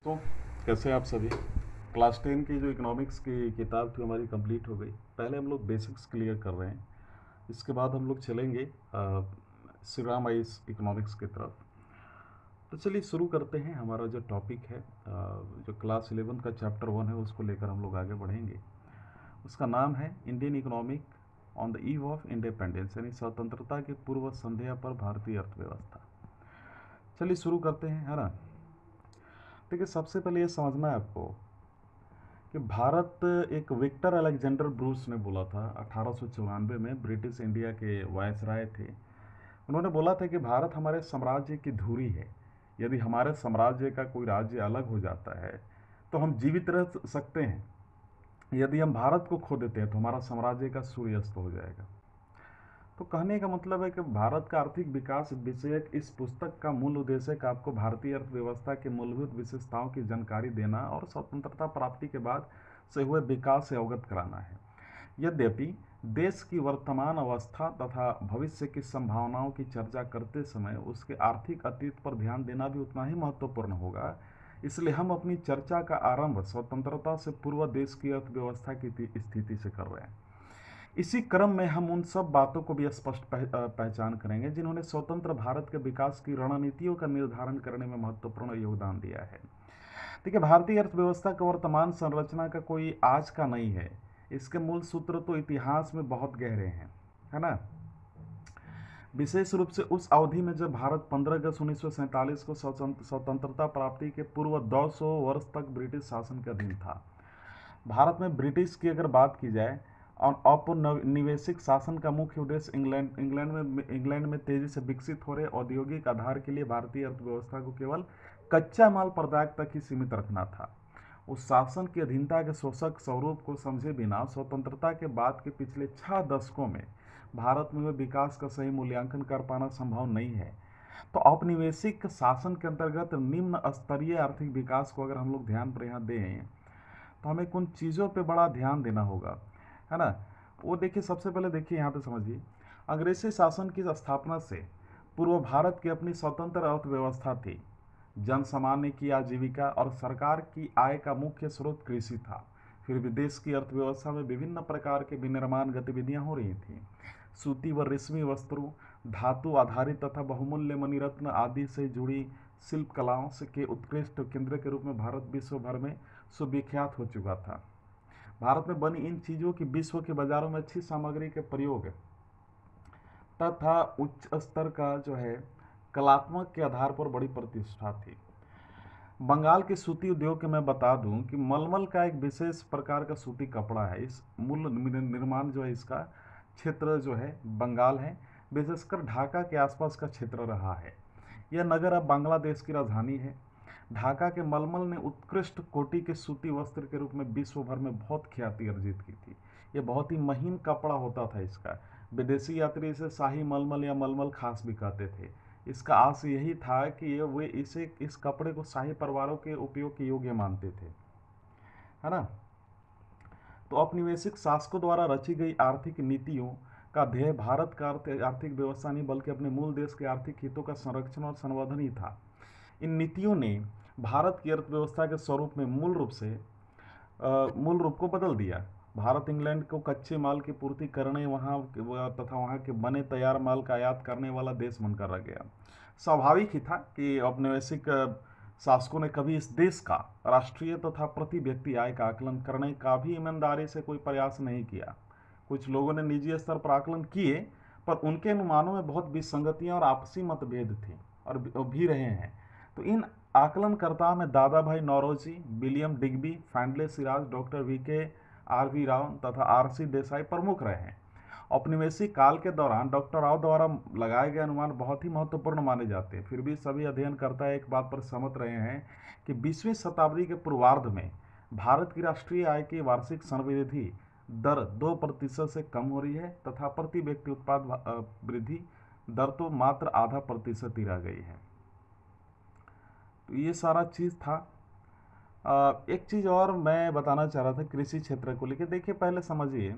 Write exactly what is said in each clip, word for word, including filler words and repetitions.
तो कैसे आप सभी। क्लास टेन की जो इकोनॉमिक्स की किताब थी हमारी कंप्लीट हो गई। पहले हम लोग बेसिक्स क्लियर कर रहे हैं, इसके बाद हम लोग चलेंगे सिरामाइज इकोनॉमिक्स की तरफ। तो चलिए शुरू करते हैं। हमारा जो टॉपिक है, अ, जो क्लास इलेवन का चैप्टर वन है, उसको लेकर हम लोग आगे बढ़ेंगे। उसका नाम है Indian economic on the eve of independence, यानी स्वतंत्रता की पूर्व संध्या पर भारतीय अर्थव्यवस्था। चलिए शुरू करते हैं, है ना। देखिए, सबसे पहले ये समझना है आपको कि भारत, एक विक्टर अलेक्जेंडर ब्रूस ने बोला था अठारह सौ चौरानवे में, ब्रिटिश इंडिया के वायसराय थे। उन्होंने बोला था कि भारत हमारे साम्राज्य की धुरी है। यदि हमारे साम्राज्य का कोई राज्य अलग हो जाता है तो हम जीवित रह सकते हैं, यदि हम भारत को खो देते हैं तो हमारा साम्राज्य का सूर्यास्त हो जाएगा। तो कहने का मतलब है कि भारत का आर्थिक विकास विषयक इस पुस्तक का मूल उद्देश्य का आपको भारतीय अर्थव्यवस्था की मूलभूत विशेषताओं की जानकारी देना और स्वतंत्रता प्राप्ति के बाद से हुए विकास से अवगत कराना है। यद्यपि देश की वर्तमान अवस्था तथा भविष्य की संभावनाओं की चर्चा करते समय उसके आर्थिक अतीत पर ध्यान देना भी उतना ही महत्वपूर्ण होगा, इसलिए हम अपनी चर्चा का आरंभ स्वतंत्रता से पूर्व देश की अर्थव्यवस्था की स्थिति से कर रहे हैं। इसी क्रम में हम उन सब बातों को भी स्पष्ट पह, पहचान करेंगे जिन्होंने स्वतंत्र भारत के विकास की रणनीतियों का निर्धारण करने में महत्वपूर्ण योगदान दिया है। देखिए, भारतीय अर्थव्यवस्था का वर्तमान संरचना का कोई आज का नहीं है। इसके मूल सूत्र तो इतिहास में बहुत गहरे हैं, है ना। विशेष रूप से उस अवधि में जब भारत पंद्रह अगस्त उन्नीस सौ सैंतालीस को स्वतंत्रता प्राप्ति के पूर्व दो सौ वर्ष तक ब्रिटिश शासन के अधीन था। भारत में ब्रिटिश की अगर बात की जाए, और औपनिवेशिक शासन का मुख्य उद्देश्य इंग्लैंड इंग्लैंड में इंग्लैंड में तेजी से विकसित हो रहे औद्योगिक आधार के लिए भारतीय अर्थव्यवस्था को केवल कच्चा माल प्रदाय तक ही सीमित रखना था। उस शासन की अधीनता के शोषक स्वरूप को समझे बिना स्वतंत्रता के बाद के पिछले छह दशकों में भारत में हुए विकास का सही मूल्यांकन कर पाना संभव नहीं है। तो औपनिवेशिक शासन के अंतर्गत निम्न स्तरीय आर्थिक विकास को अगर हम लोग ध्यान पर यहाँ दें तो हमें कुछ चीज़ों पे बड़ा ध्यान देना होगा, है ना। वो देखिए, सबसे पहले देखिए यहाँ पे समझिए, अंग्रेजी शासन की स्थापना से पूर्व भारत की अपनी स्वतंत्र अर्थव्यवस्था थी। जन सामान्य की आजीविका और सरकार की आय का मुख्य स्रोत कृषि था। फिर भी देश की अर्थव्यवस्था में विभिन्न प्रकार के विनिर्माण गतिविधियां हो रही थीं। सूती व रेशमी वस्त्रों, धातु आधारित तथा बहुमूल्य मणिरत्न आदि से जुड़ी शिल्प कलाओं से के उत्कृष्ट केंद्र के रूप में भारत विश्व भर में सुविख्यात हो चुका था। भारत में बनी इन चीज़ों की विश्व के बाजारों में अच्छी सामग्री के प्रयोग तथा उच्च स्तर का जो है कलात्मक के आधार पर बड़ी प्रतिष्ठा थी। बंगाल के सूती उद्योग के मैं बता दूं कि मलमल का एक विशेष प्रकार का सूती कपड़ा है। इस मूल निर्माण जो है, इसका क्षेत्र जो है बंगाल है, विशेषकर ढाका के आसपास का क्षेत्र रहा है। यह नगर अब बांग्लादेश की राजधानी है। ढाका के मलमल ने उत्कृष्ट कोटि के सूती वस्त्र के रूप में विश्व भर में बहुत ख्याति अर्जित की थी। ये बहुत ही महीन कपड़ा होता था इसका। विदेशी यात्री इसे शाही मलमल या मलमल खास भी कहते थे। इसका आशय यही था कि ये वे इसे इस कपड़े को शाही परिवारों के उपयोग के योग्य मानते थे, है ना। तो औपनिवेशिक शासकों द्वारा रची गई आर्थिक नीतियों का ध्येय भारत का आर्थिक व्यवस्था नहीं बल्कि अपने मूल देश के आर्थिक हितों का संरक्षण और संवर्धन ही था। इन नीतियों ने भारत की अर्थव्यवस्था के स्वरूप में मूल रूप से अ, मूल रूप को बदल दिया। भारत इंग्लैंड को कच्चे माल की पूर्ति करने वहाँ तथा वहाँ के बने तैयार माल का आयात करने वाला देश बनकर रह गया। स्वाभाविक ही था कि औपनिवेशिक शासकों ने कभी इस देश का राष्ट्रीय तथा प्रति व्यक्ति आय का आकलन करने का भी ईमानदारी से कोई प्रयास नहीं किया। कुछ लोगों ने निजी स्तर पर आकलन किए, पर उनके अनुमानों में बहुत विसंगतियां और आपसी मतभेद थे और भी रहे हैं। तो इन आकलनकर्ताओं में Dadabhai Naoroji, William Digby, Findlay Shirras, doctor V K R V Rao तथा आर सी देसाई प्रमुख रहे हैं। औपनिवेशिक काल के दौरान डॉक्टर राव द्वारा लगाए गए अनुमान बहुत ही महत्वपूर्ण माने जाते हैं। फिर भी सभी अध्ययनकर्ता एक बात पर सहमत रहे हैं कि बीसवीं शताब्दी के पूर्वार्ध में भारत की राष्ट्रीय आय की वार्षिक संवृद्धि दर दो प्रतिशत से कम हो रही है तथा प्रति व्यक्ति उत्पाद वृद्धि दर तो मात्र आधा प्रतिशत ही रह गई है। तो ये सारा चीज़ था। आ, एक चीज़ और मैं बताना चाह रहा था कृषि क्षेत्र को लेकर। देखिए, पहले समझिए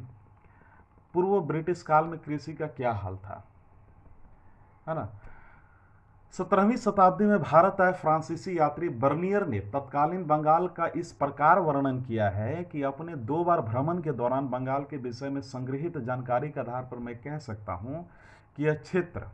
पूर्व ब्रिटिश काल में कृषि का क्या हाल था, है ना। सत्रहवीं शताब्दी में भारत आए फ्रांसीसी यात्री बर्नियर ने तत्कालीन बंगाल का इस प्रकार वर्णन किया है कि अपने दो बार भ्रमण के दौरान बंगाल के विषय में संग्रहित जानकारी के आधार पर मैं कह सकता हूं कि यह क्षेत्र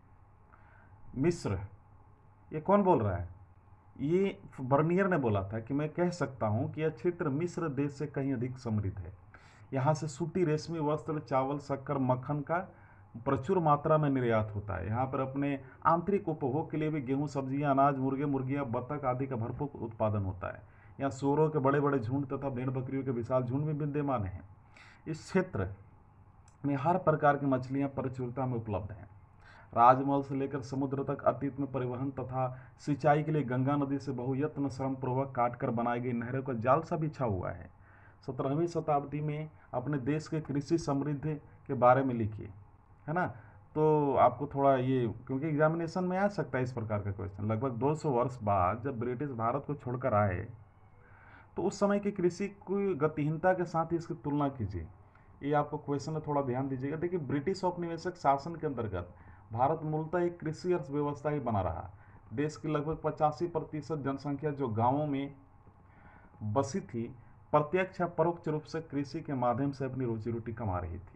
मिस्र, ये कौन बोल रहा है? ये बर्नियर ने बोला था कि मैं कह सकता हूं कि यह क्षेत्र मिस्र देश से कहीं अधिक समृद्ध है। यहाँ से सूती, रेशमी वस्त्र, चावल, शक्कर, मक्खन का प्रचुर मात्रा में निर्यात होता है। यहाँ पर अपने आंतरिक उपभोग के लिए भी गेहूं, सब्जियां, अनाज, मुर्गे, मुर्गियां, बतख आदि का भरपूर उत्पादन होता है। यहाँ सूअरों के बड़े बड़े झुंड तथा भेड़ बकरियों के विशाल झुंड भी विद्यमान हैं। इस क्षेत्र में हर प्रकार की मछलियां प्रचुरता में उपलब्ध हैं। राजमहल से लेकर समुद्र तक अतीत में परिवहन तथा सिंचाई के लिए गंगा नदी से बहुयत्न श्रम पूर्वक काटकर बनाई गई नहरों का जाल सा बिछा हुआ है। सत्रहवीं शताब्दी में अपने देश के कृषि समृद्धि के बारे में लिखिए, है ना। तो आपको थोड़ा ये, क्योंकि एग्जामिनेशन में आ सकता है इस प्रकार का क्वेश्चन। लगभग दो सौ वर्ष बाद जब ब्रिटिश भारत को छोड़कर आए तो उस समय की कृषि की गतिहीनता के साथ ही इसकी तुलना कीजिए। ये आपको क्वेश्चन में थोड़ा ध्यान दीजिएगा। देखिए, ब्रिटिश औपनिवेशिक शासन के अंतर्गत भारत मूलतः एक कृषि अर्थव्यवस्था ही बना रहा। देश की लगभग पचासी प्रतिशत जनसंख्या जो गांवों में बसी थी, प्रत्यक्ष या परोक्ष रूप से कृषि के माध्यम से अपनी रोजी रोटी कमा रही थी,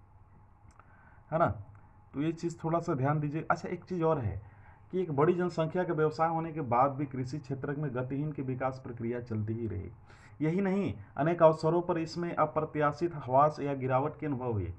है ना। तो ये चीज़ थोड़ा सा ध्यान दीजिए। अच्छा, एक चीज़ और है कि एक बड़ी जनसंख्या के व्यवसाय होने के बाद भी कृषि क्षेत्र में गतिहीन की विकास प्रक्रिया चलती ही रही। यही नहीं, अनेक अवसरों पर इसमें अप्रत्याशित ह्रास या गिरावट के अनुभव हुए।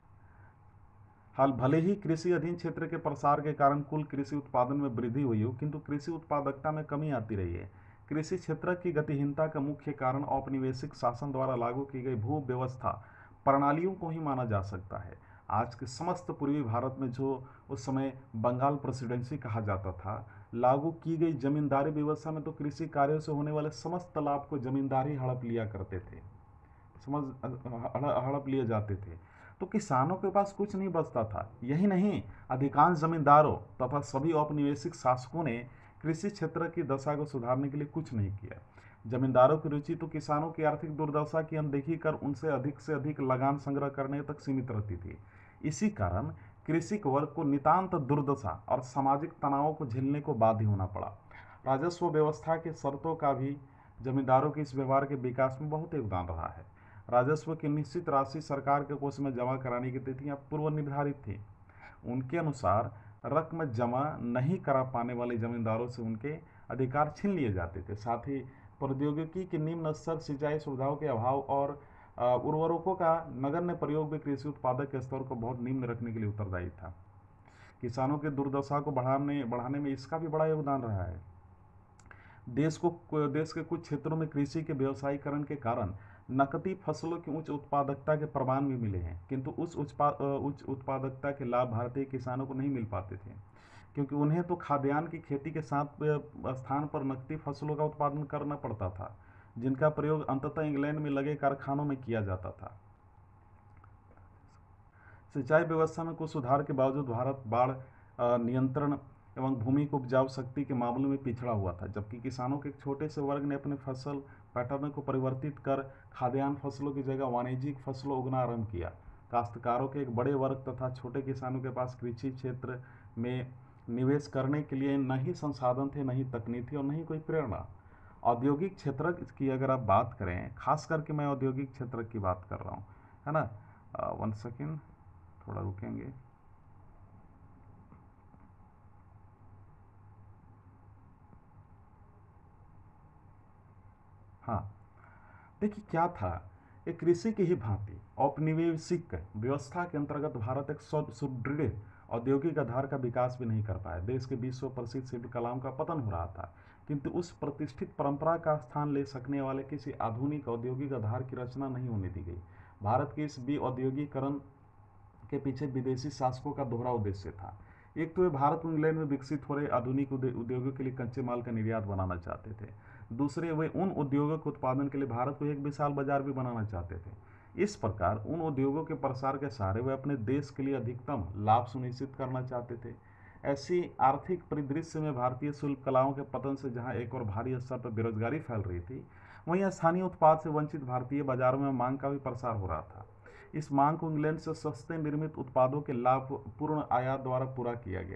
हाल भले ही कृषि अधीन क्षेत्र के प्रसार के कारण कुल कृषि उत्पादन में वृद्धि हुई हो, किंतु कृषि उत्पादकता में कमी आती रही है। कृषि क्षेत्र की गतिहीनता का मुख्य कारण औपनिवेशिक शासन द्वारा लागू की गई भू व्यवस्था प्रणालियों को ही माना जा सकता है। आज के समस्त पूर्वी भारत में, जो उस समय बंगाल प्रेसिडेंसी कहा जाता था, लागू की गई जमींदारी व्यवस्था में तो कृषि कार्यों से होने वाले समस्त लाभ को जमींदार ही हड़प लिया करते थे, समझ हड़प लिए जाते थे। तो किसानों के पास कुछ नहीं बचता था। यही नहीं, अधिकांश जमींदारों तथा सभी औपनिवेशिक शासकों ने कृषि क्षेत्र की दशा को सुधारने के लिए कुछ नहीं किया। जमींदारों की रुचि तो किसानों की आर्थिक दुर्दशा की अनदेखी कर उनसे अधिक से अधिक लगान संग्रह करने तक सीमित रहती थी। इसी कारण कृषिक वर्ग को नितांत दुर्दशा और सामाजिक तनावों को झेलने को बाध्य होना पड़ा। राजस्व व्यवस्था के शर्तों का भी जमींदारों के इस व्यवहार के विकास में बहुत योगदान रहा है। राजस्व की निश्चित राशि सरकार के कोष में जमा कराने की तिथियां पूर्व निर्धारित थी। उनके अनुसार रकम जमा नहीं करा पाने वाले जमींदारों से उनके अधिकार छीन लिए जाते थे। साथ ही प्रौद्योगिकी की निम्न स्तर, सिंचाई सुविधाओं के अभाव और उर्वरकों का नगण्य प्रयोग भी कृषि उत्पादक के स्तर को बहुत निम्न रखने के लिए उत्तरदायी था। किसानों की दुर्दशा को बढ़ाने बढ़ाने में इसका भी बड़ा योगदान रहा है। देश को देश के कुछ क्षेत्रों में कृषि के व्यवसायीकरण के कारण नकदी फसलों की उच्च उत्पादकता के प्रमाण भी मिले हैं, किंतु उस उच्च उत्पादकता के लाभ भारतीय किसानों को नहीं मिल पाते थे, क्योंकि उन्हें तो खाद्यान्न की खेती के साथ स्थान पर नकदी फसलों का उत्पादन करना पड़ता था, जिनका प्रयोग अंततः इंग्लैंड में लगे कारखानों में किया जाता था। सिंचाई व्यवस्था में कुछ सुधार के बावजूद भारत बाढ़ नियंत्रण एवं भूमि को उपजाऊ शक्ति के मामले में पिछड़ा हुआ था, जबकि किसानों के एक छोटे से वर्ग ने अपने फसल पैटर्न को परिवर्तित कर खाद्यान्न फसलों की जगह वाणिज्यिक फसलों उगना आरंभ किया। काश्तकारों के एक बड़े वर्ग तथा छोटे किसानों के पास कृषि क्षेत्र में निवेश करने के लिए न ही संसाधन थे, न ही तकनीक थी और न ही कोई प्रेरणा। औद्योगिक क्षेत्र की अगर आप बात करें, खास करके मैं औद्योगिक क्षेत्र की बात कर रहा हूँ, है ना। वन सेकेंड, थोड़ा रुकेंगे। हाँ, देखिए क्या था, एक कृषि की ही भांति औपनिवेशिक व्यवस्था के अंतर्गत भारत एक सुदृढ़ औद्योगिक आधार का विकास भी नहीं कर पाया। देश के विश्व प्रसिद्ध शिल्पकलाओं का पतन हो रहा था, किंतु उस प्रतिष्ठित परंपरा का स्थान ले सकने वाले किसी आधुनिक औद्योगिक आधार की रचना नहीं होने दी गई। भारत के इस विऔद्योगिकरण के पीछे विदेशी शासकों का दोहरा उद्देश्य था। एक तो वे भारत और इंग्लैंड में विकसित हो रहे आधुनिक उद्योगों के लिए कच्चे माल का निर्यात बनाना चाहते थे। दूसरे, वे उन उद्योगों के उत्पादन के लिए भारत को एक विशाल बाजार भी बनाना चाहते थे। इस प्रकार उन उद्योगों के प्रसार के सहारे वे अपने देश के लिए अधिकतम लाभ सुनिश्चित करना चाहते थे। ऐसी आर्थिक परिदृश्य में भारतीय शिल्पकलाओं के पतन से जहां एक और भारी स्तर पर बेरोजगारी फैल रही थी, वहीं स्थानीय उत्पाद से वंचित भारतीय बाजारों में मांग का भी प्रसार हो रहा था। इस मांग को इंग्लैंड से सस्ते निर्मित उत्पादों के लाभ पूर्ण आयात द्वारा पूरा किया गया।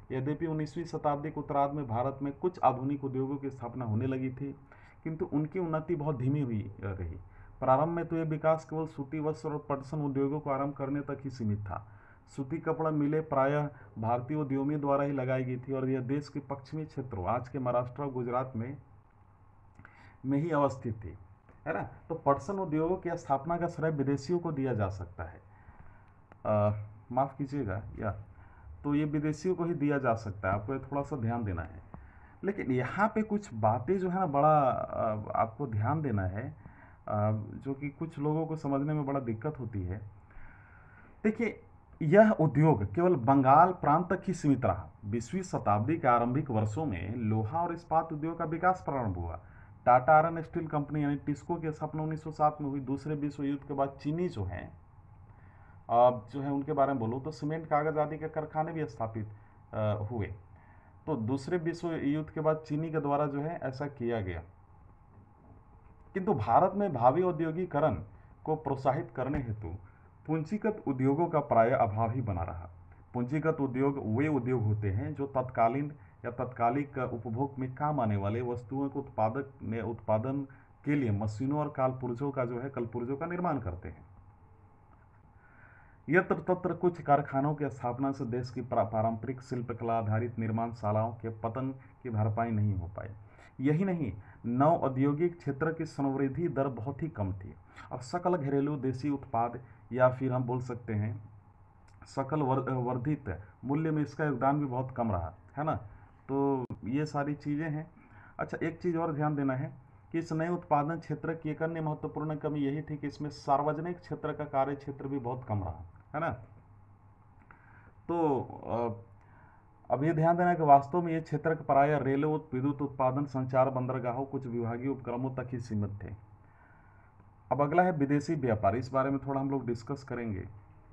यद्यपि उन्नीसवीं शताब्दी के उत्तरार्ध में भारत में कुछ आधुनिक उद्योगों की स्थापना होने लगी थी, किंतु उनकी उन्नति बहुत धीमी हुई रही। प्रारंभ में तो यह विकास केवल सूती वस्त्र और पटसन उद्योगों को आरंभ करने तक ही सीमित था। सूती कपड़ा मिलें प्रायः भारतीय उद्यमियों द्वारा ही लगाई गई थी और यह देश के पश्चिमी क्षेत्रों, आज के महाराष्ट्र और गुजरात में में ही अवस्थित थी, है ना। तो पटसन उद्योगों की स्थापना का श्रेय विदेशियों को दिया जा सकता है, माफ़ कीजिएगा, या तो ये विदेशियों को ही दिया जा सकता है, आपको ये थोड़ा सा ध्यान देना है। लेकिन यहाँ पे कुछ बातें जो है ना बड़ा आ, आपको ध्यान देना है, आ, जो कि कुछ लोगों को समझने में बड़ा दिक्कत होती है। देखिए, यह उद्योग केवल बंगाल प्रांत तक ही सीमित रहा। बीसवीं शताब्दी के आरंभिक वर्षों में लोहा और इस्पात उद्योग का विकास प्रारंभ हुआ। टाटा आयरन स्टील कंपनी यानी टिस्को की स्थापना उन्नीस सौ सात में हुई। दूसरे विश्व युद्ध के बाद चीनी जो हैं, अब जो है उनके बारे में बोलूँ तो सीमेंट, कागज आदि के कारखाने भी स्थापित हुए। तो दूसरे विश्व युद्ध के बाद चीनी के द्वारा जो है ऐसा किया गया। किंतु भारत में भावी औद्योगिकरण को प्रोत्साहित करने हेतु पूंजीगत उद्योगों का प्राय अभाव ही बना रहा। पूंजीगत उद्योग वे उद्योग होते हैं जो तत्कालीन या तत्कालिक उपभोग में काम आने वाले वस्तुओं के उत्पादक ने उत्पादन के लिए मशीनों और कालपुर्जों का जो है कलपुर्जों का निर्माण करते हैं। यत्र तत्र कुछ कारखानों की स्थापना से देश की पारंपरिक शिल्पकला आधारित निर्माणशालाओं के पतन की भरपाई नहीं हो पाई। यही नहीं, नव औद्योगिक क्षेत्र की संवृद्धि दर बहुत ही कम थी और सकल घरेलू देशी उत्पाद या फिर हम बोल सकते हैं सकल वर्धित मूल्य में इसका योगदान भी बहुत कम रहा, है ना। तो ये सारी चीज़ें हैं। अच्छा, एक चीज़ और ध्यान देना है कि इस नए उत्पादन क्षेत्र की एक अन्य महत्वपूर्ण कमी यही थी कि इसमें सार्वजनिक क्षेत्र का कार्य क्षेत्र भी बहुत कम रहा, है ना। तो अब ये ध्यान देना कि वास्तव में ये क्षेत्र प्रायः रेलवे, विद्युत उत्पादन, संचार, बंदरगाहों, कुछ विभागीय उपक्रमों तक ही सीमित थे। अब अगला है विदेशी व्यापार। इस बारे में थोड़ा हम लोग डिस्कस करेंगे,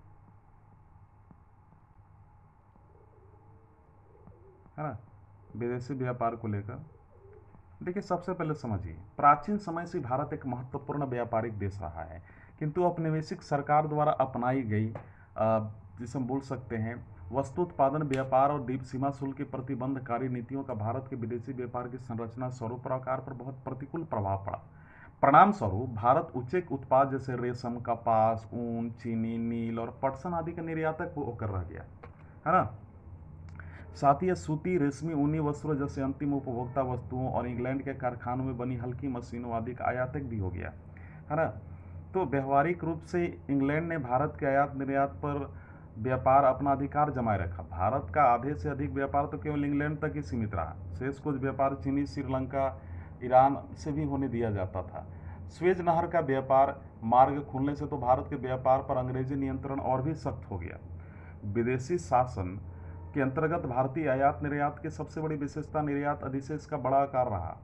है ना, विदेशी व्यापार को लेकर। देखिए, सबसे पहले समझिए, प्राचीन समय से भारत एक महत्वपूर्ण व्यापारिक देश रहा है, किंतु औपनिवेशिक सरकार द्वारा अपनाई गई जिसे हम बोल सकते हैं वस्तु उत्पादन, व्यापार और द्वीप सीमा शुल्क की प्रतिबंधकारी नीतियों का भारत के विदेशी व्यापार की संरचना, स्वरूप और आकार पर बहुत प्रतिकूल प्रभाव पड़ा। परिणाम स्वरूप भारत उच्च उत्पाद जैसे रेशम, कपास, ऊन, चीनी, नील और पटसन आदि का निर्यातक होकर रह गया, है ना। साथ ही सूती, रेशमी, ऊनी वस्त्रों जैसे अंतिम उपभोक्ता वस्तुओं और इंग्लैंड के कारखानों में बनी हल्की मशीनों आदि का आयातक भी हो गया, है ना। तो व्यवहारिक रूप से इंग्लैंड ने भारत के आयात निर्यात पर व्यापार अपना अधिकार जमाए रखा। भारत का आधे से अधिक व्यापार तो केवल इंग्लैंड तक ही सीमित रहा। शेष कुछ व्यापार चीनी, श्रीलंका, ईरान से भी होने दिया जाता था। स्वेज नहर का व्यापार मार्ग खुलने से तो भारत के व्यापार पर अंग्रेजी नियंत्रण और भी सख्त हो गया। विदेशी शासन के अंतर्गत भारतीय आयात निर्यात की सबसे बड़ी विशेषता निर्यात अधिशेष का बड़ा आकार रहा,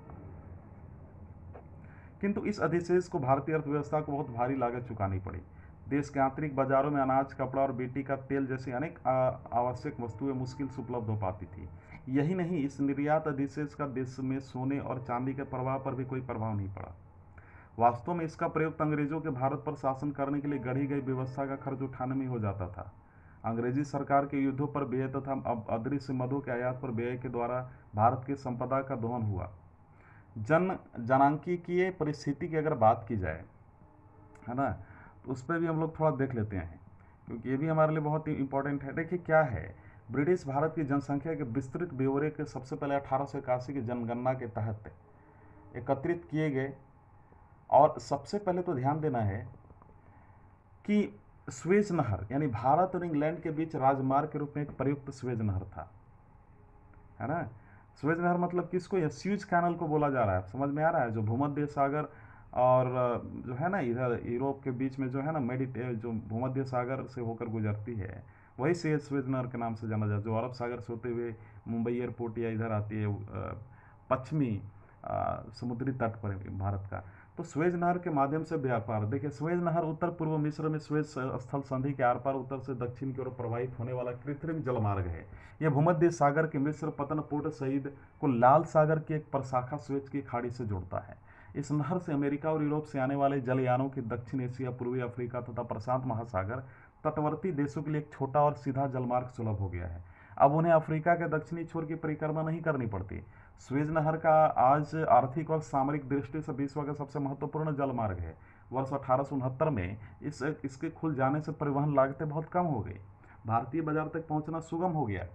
किंतु इस अधिशेष को भारतीय अर्थव्यवस्था को बहुत भारी लागत चुकानी पड़ी। देश के आंतरिक बाजारों में अनाज, कपड़ा और बीटी का तेल जैसी अनेक आवश्यक वस्तुएं मुश्किल से उपलब्ध हो पाती थी। यही नहीं, इस निर्यात अधिशेष का देश में सोने और चांदी के प्रवाह पर भी कोई प्रभाव नहीं पड़ा। वास्तव में इसका प्रयोग अंग्रेजों के भारत पर शासन करने के लिए गढ़ी गई व्यवस्था का खर्च उठाने में हो जाता था। अंग्रेजी सरकार के युद्धों पर व्यय तथा अब अदृश्य मदों के आयात पर व्यय के द्वारा भारत की संपदा का दोहन हुआ। जन जनांकीय परिस्थिति की अगर बात की जाए, है ना, तो उस पर भी हम लोग थोड़ा देख लेते हैं, क्योंकि ये भी हमारे लिए बहुत ही इंपॉर्टेंट है। देखिए क्या है, ब्रिटिश भारत की जनसंख्या के विस्तृत ब्यौरे के सबसे पहले अठारह सौ इक्यासी की जनगणना के तहत एकत्रित किए गए। और सबसे पहले तो ध्यान देना है कि स्वेज नहर यानी भारत और इंग्लैंड के बीच राजमार्ग के रूप में एक प्रयुक्त स्वेज नहर था, है ना। स्वेज नहर मतलब किसको, या स्यूज कैनल को बोला जा रहा है, समझ में आ रहा है, जो भूमध्य सागर और जो है ना इधर यूरोप के बीच में जो है ना मेडिट जो भूमध्य सागर से होकर गुजरती है, वही से स्वेज नहर के नाम से जाना जाता है, जो अरब सागर से होते हुए मुंबई एयरपोर्ट या इधर आती है पश्चिमी समुद्री तट पर भारत का। तो स्वेज नहर के माध्यम से व्यापार, देखिए स्वेज नहर उत्तर पूर्व मिस्र में स्वेज स्थल संधि के आर पार उत्तर से दक्षिण की ओर प्रवाहित होने वाला कृत्रिम जलमार्ग है। यह भूमध्य सागर के मिस्र पतन पोर्ट सईद को लाल सागर की एक प्रशाखा स्वेज की खाड़ी से जोड़ता है। इस नहर से अमेरिका और यूरोप से आने वाले जलयानों की दक्षिण एशिया, पूर्वी अफ्रीका तथा प्रशांत महासागर तटवर्ती देशों के लिए एक छोटा और सीधा जलमार्ग सुलभ हो गया है। अब उन्हें अफ्रीका के दक्षिणी छोर की परिक्रमा नहीं करनी पड़ती। स्वेज नहर का आज आर्थिक और सामरिक दृष्टि से विश्व का सबसे महत्वपूर्ण जल मार्ग है। वर्ष अठारह सौ उनहत्तर में इस इसके खुल जाने से परिवहन लागतें बहुत कम हो गई, भारतीय बाजार तक पहुंचना सुगम हो गया।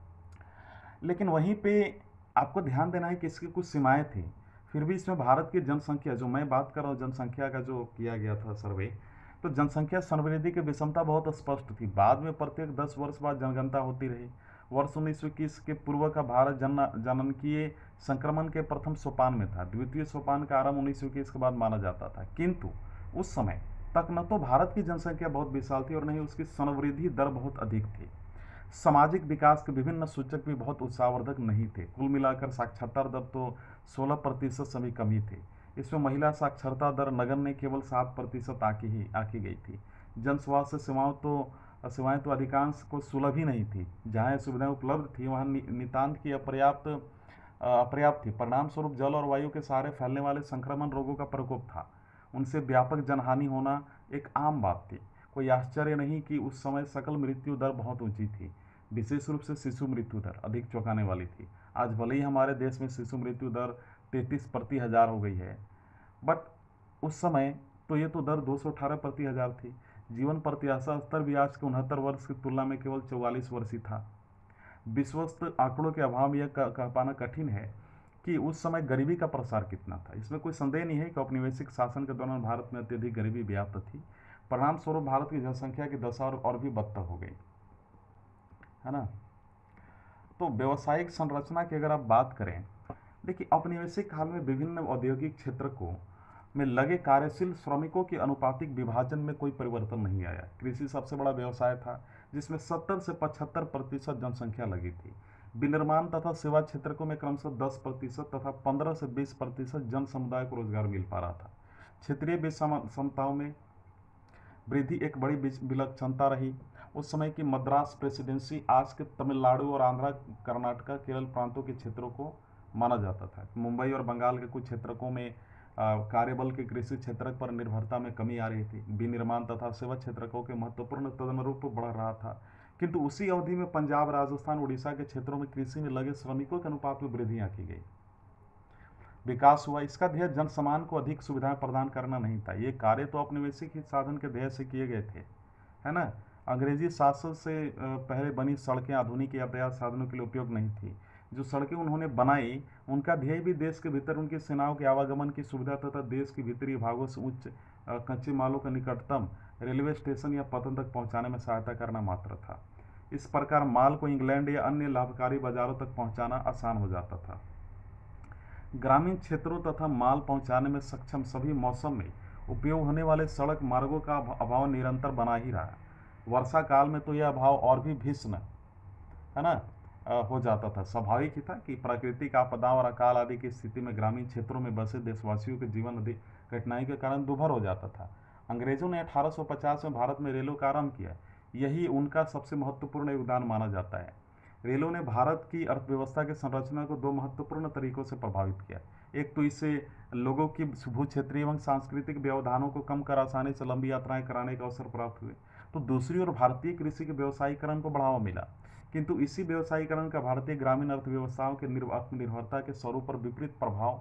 लेकिन वहीं पे आपको ध्यान देना है कि इसकी कुछ सीमाएं थी। फिर भी इसमें भारत की जनसंख्या, जो मैं बात कर रहा हूँ जनसंख्या का जो किया गया था सर्वे, तो जनसंख्या समृद्धि की विषमता बहुत स्पष्ट थी। बाद में प्रत्येक दस वर्ष बाद जनगणना होती रही। वर्ष उन्नीस सौ इक्कीस के पूर्व का भारत जन जननकीय संक्रमण के प्रथम सोपान में था। द्वितीय सोपान का आरंभ उन्नीस सौ इक्कीस के बाद माना जाता था, किंतु उस समय तक न तो भारत की जनसंख्या बहुत विशाल थी और न ही उसकी समृद्धि दर बहुत अधिक थी। सामाजिक विकास के विभिन्न सूचक भी बहुत उत्साहवर्धक नहीं थे। कुल मिलाकर साक्षरता दर तो सोलह प्रतिशत से भी कम ही थी। इसमें महिला साक्षरता दर नगण्य केवल सात प्रतिशत आकी ही आकी गई थी। जन स्वास्थ्य सेवाओं तो सेवाएं तो अधिकांश को सुलभ ही नहीं थी। जहाँ ये सुविधाएं उपलब्ध थी वहाँ नि, नितांत की अपर्याप्त अपर्याप्त थी। परिणाम स्वरूप जल और वायु के सहारे फैलने वाले संक्रमण रोगों का प्रकोप था। उनसे व्यापक जनहानि होना एक आम बात थी। कोई आश्चर्य नहीं कि उस समय सकल मृत्यु दर बहुत ऊंची थी। विशेष रूप से शिशु मृत्यु दर अधिक चौंकाने वाली थी। आज भले ही हमारे देश में शिशु मृत्यु दर तैंतीस प्रति हजार हो गई है, बट उस समय तो ये तो दर दो सौ अठारह प्रति हजार थी। जीवन प्रत्याशा स्तर भी आज के उनहत्तर वर्ष की तुलना में केवल चौवालीस वर्ष ही था। विश्वस्त आंकड़ों के अभाव यह कह पाना कठिन है कि उस समय गरीबी का प्रसार कितना था। इसमें कोई संदेह नहीं है कि औपनिवेशिक शासन के दौरान भारत में अत्यधिक गरीबी व्याप्त थी। परिणाम स्वरूप भारत की जनसंख्या की दशा और, और भी बदतर हो गई, है ना। तो व्यवसायिक संरचना की अगर आप बात करें, देखिए औपनिवेशिक काल में विभिन्न औद्योगिक क्षेत्र को में लगे कार्यशील श्रमिकों के अनुपातिक विभाजन में कोई परिवर्तन नहीं आया। कृषि सबसे बड़ा व्यवसाय था, जिसमें सत्तर से पचहत्तर प्रतिशत जनसंख्या लगी थी। विनिर्माण तथा सेवा क्षेत्र में क्रमशः दस प्रतिशत तथा पंद्रह से बीस प्रतिशत जन समुदाय को रोजगार मिल पा रहा था। क्षेत्रीय विषमताओं में वृद्धि एक बड़ी विलक्षणता रही। उस समय की मद्रास प्रेसिडेंसी आज के तमिलनाडु और आंध्र, कर्नाटक, केरल प्रांतों के क्षेत्रों को माना जाता था। मुंबई और बंगाल के कुछ क्षेत्रों में कार्यबल के कृषि क्षेत्र पर निर्भरता में कमी आ रही थी। विनिर्माण तथा सेवा क्षेत्रों के महत्वपूर्ण तदनुरूप बढ़ रहा था, किंतु उसी अवधि में पंजाब, राजस्थान, उड़ीसा के क्षेत्रों में कृषि में लगे श्रमिकों के अनुपात में वृद्धि की गई, विकास हुआ। इसका ध्येय जन समान को अधिक सुविधाएं प्रदान करना नहीं था। ये कार्य तो औपनिवेशिक हित साधन के ध्येय से किए गए थे, है ना। अंग्रेजी शासन से पहले बनी सड़कें आधुनिक यातायात साधनों के लिए उपयोग नहीं थी। जो सड़कें उन्होंने बनाई, उनका ध्येय भी देश के भीतर उनकी सेनाओं के आवागमन की सुविधा तथा देश के भीतरी भागों से उच्च कच्चे मालों का निकटतम रेलवे स्टेशन या पतन तक पहुंचाने में सहायता करना मात्र था। इस प्रकार माल को इंग्लैंड या अन्य लाभकारी बाजारों तक पहुंचाना आसान हो जाता था। ग्रामीण क्षेत्रों तथा माल पहुंचाने में सक्षम सभी मौसम में उपयोग होने वाले सड़क मार्गों का अभाव निरंतर बना ही रहा। वर्षा काल में तो यह अभाव और भी भीषण, है ना, हो जाता था। स्वाभाविक ही था कि प्राकृतिक आपदा और अकाल आदि की स्थिति में ग्रामीण क्षेत्रों में बसे देशवासियों के जीवन अधिक कठिनाई के कारण दुभर हो जाता था। अंग्रेजों ने अठारह सौ पचास में भारत में रेलों का आरंभ किया। यही उनका सबसे महत्वपूर्ण योगदान माना जाता है। रेलों ने भारत की अर्थव्यवस्था के संरचना को दो महत्वपूर्ण तरीकों से प्रभावित किया। एक तो इससे लोगों की भू क्षेत्रीय एवं सांस्कृतिक व्यवधानों को कम कर आसानी से लंबी यात्राएं कराने का अवसर प्राप्त हुए। तो दूसरी ओर भारतीय कृषि के व्यवसायीकरण को बढ़ावा मिला, किंतु इसी व्यवसायीकरण का भारतीय ग्रामीण अर्थव्यवस्थाओं के आत्मनिर्भरता के स्वरूप पर विपरीत प्रभाव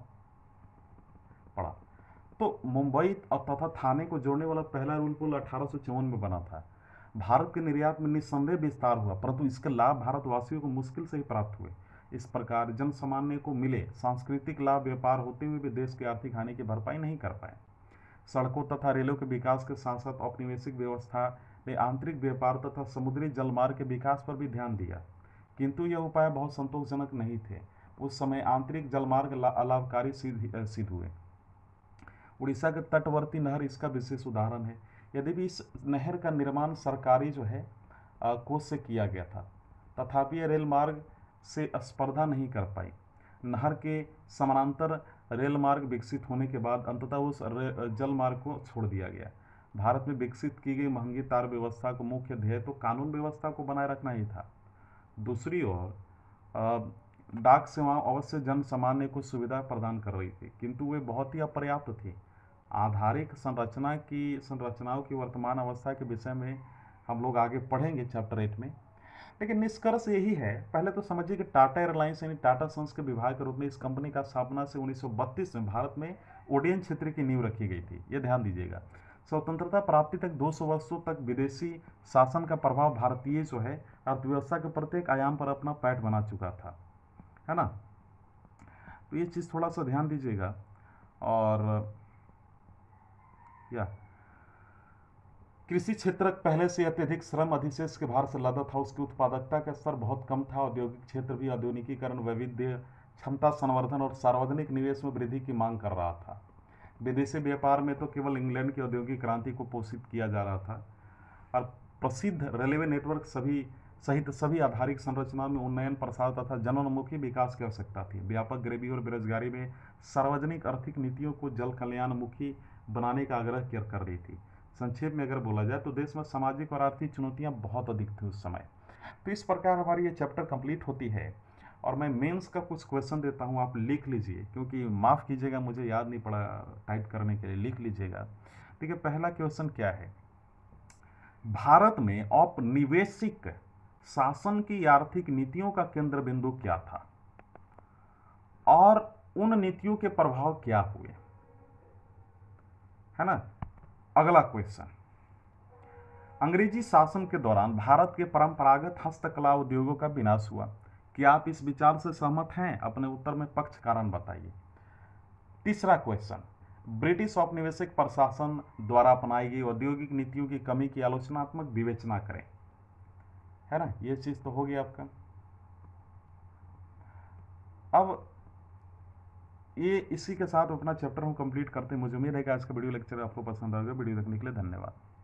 पड़ा। तो मुंबई तथा थाने को जोड़ने वाला पहला रेल पुल अठारह सौ चौवन में बना था। भारत के निर्यात में निस्संदेह विस्तार हुआ, परंतु इसके लाभ भारतवासियों को मुश्किल से ही प्राप्त हुए। इस प्रकार जन सामान्य को मिले सांस्कृतिक लाभ व्यापार होते हुए भी देश की आर्थिक हानि की भरपाई नहीं कर पाए। सड़कों तथा रेलों के विकास के साथ साथ औपनिवेशिक व्यवस्था ने आंतरिक व्यापार तथा समुद्री जलमार्ग के विकास पर भी ध्यान दिया, किंतु यह उपाय बहुत संतोषजनक नहीं थे। उस समय आंतरिक जलमार्ग अलाभकारी सिद्ध हुए। उड़ीसा के तटवर्ती नहर इसका विशेष उदाहरण है। यदि भी इस नहर का निर्माण सरकारी जो है कोष से किया गया था, तथापि रेल मार्ग से स्पर्धा नहीं कर पाई। नहर के समानांतर रेल मार्ग विकसित होने के बाद अंततः उस जल मार्ग को छोड़ दिया गया। भारत में विकसित की गई महंगी तार व्यवस्था को मुख्य ध्येय तो कानून व्यवस्था को बनाए रखना ही था। दूसरी ओर डाक सेवाएं अवश्य जन सामान्य को सुविधा प्रदान कर रही थी, किंतु वे बहुत ही अपर्याप्त थी। आधारिक संरचना की संरचनाओं की वर्तमान अवस्था के विषय में हम लोग आगे पढ़ेंगे चैप्टर एट में। लेकिन निष्कर्ष यही है, पहले तो समझिए कि टाटा एयरलाइंस यानी टाटा सन्स के विभाग के रूप में इस कंपनी का स्थापना से उन्नीस सौ बत्तीस में भारत में ओडियन क्षेत्र की नींव रखी गई थी। ये ध्यान दीजिएगा। स्वतंत्रता प्राप्ति तक दो सौ वर्षों तक विदेशी शासन का प्रभाव भारतीय जो है अर्थव्यवस्था के प्रत्येक आयाम पर अपना पैठ बना चुका था, है ना। तो ये चीज़ थोड़ा सा ध्यान दीजिएगा। और या कृषि क्षेत्र पहले से अत्यधिक श्रम अधिशेष के भार से लदा था, उसकी उत्पादकता का स्तर बहुत कम था। औद्योगिक क्षेत्र भी आधुनिकीकरण, वैविध्य, क्षमता संवर्धन और सार्वजनिक निवेश में वृद्धि की मांग कर रहा था। विदेशी व्यापार में तो केवल इंग्लैंड की औद्योगिक क्रांति को पोषित किया जा रहा था और प्रसिद्ध रेलवे नेटवर्क सभी सहित सभी आधारिक संरचना में उन्नयन, प्रसार तथा जनोन्मुखी विकास की आवश्यकता थी। व्यापक गरीबी और बेरोजगारी में सार्वजनिक आर्थिक नीतियों को जल कल्याणमुखी बनाने का आग्रह किया कर रही थी। संक्षेप में अगर बोला जाए तो देश में सामाजिक और आर्थिक चुनौतियां बहुत अधिक थी उस समय। तो इस प्रकार हमारी ये चैप्टर कंप्लीट होती है और मैं मेंस का कुछ क्वेश्चन देता हूं, आप लिख लीजिए, क्योंकि माफ़ कीजिएगा मुझे याद नहीं पड़ा टाइप करने के लिए, लिख लीजिएगा। ठीक है, पहला क्वेश्चन क्या है, भारत में औपनिवेशिक शासन की आर्थिक नीतियों का केंद्र बिंदु क्या था और उन नीतियों के प्रभाव क्या हुए, है ना। अगला क्वेश्चन, अंग्रेजी शासन के दौरान भारत के परंपरागत हस्तकला उद्योगों का विनाश हुआ। क्या आप इस विचार से सहमत हैं? अपने उत्तर में पक्ष कारण बताइए। तीसरा क्वेश्चन, ब्रिटिश औपनिवेशिक प्रशासन द्वारा अपनाई गई औद्योगिक नीतियों की कमी की आलोचनात्मक विवेचना करें, है ना। ये चीज तो हो गया आपका। अब ये इसी के साथ अपना चैप्टर हम कंप्लीट करते हैं। मुझे उम्मीद है कि आज का वीडियो लेक्चर आपको पसंद आएगा। वीडियो देखने के लिए धन्यवाद।